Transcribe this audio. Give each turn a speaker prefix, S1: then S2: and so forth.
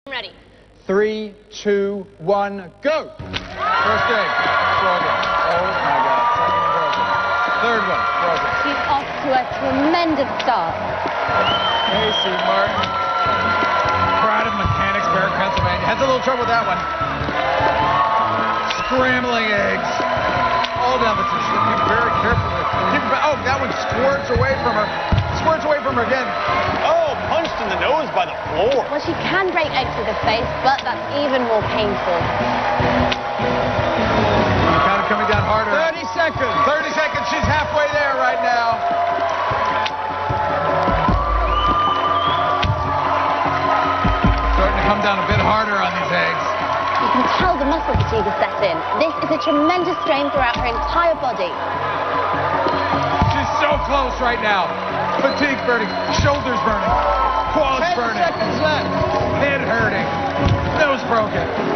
S1: Ready.
S2: 3, 2, 1, go. First egg, broken. Oh my God, second one broken. Third one, broken.
S1: She's off to a tremendous start.
S2: Casey Martin, Pride of Mechanicsburg, Pennsylvania. Has a little trouble with that one. Scrambling eggs. All down the tissue. Be very careful. Oh, that one squirts away from her. Squirts away from her again.
S3: Oh, punched in the nose by the floor.
S1: Well, she can break eggs with her face, but that's even more painful.
S2: Kind of coming down harder. 30 seconds. 30 seconds. She's halfway there right now. Starting to come down a bit harder on these eggs.
S1: You can tell the muscle fatigue is set in. This is a tremendous strain throughout her entire body.
S2: She's so close right now. Fatigue burning, shoulders burning, quads burning. 10 seconds left. Head hurting, nose broken.